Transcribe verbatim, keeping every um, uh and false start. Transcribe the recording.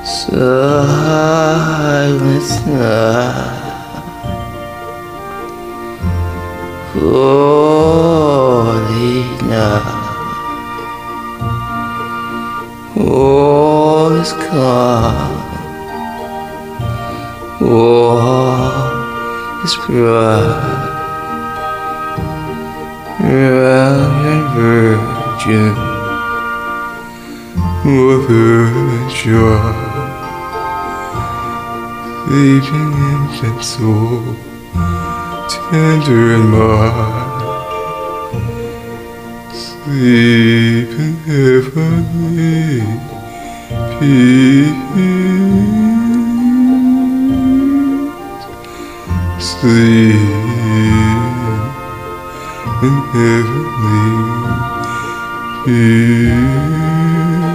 Silence night, holy night, all is calm, all is bright, young and virgin, overjoyed. Sleeping infant soul, tender and mild, sleep in heavenly peace, sleep in heavenly peace.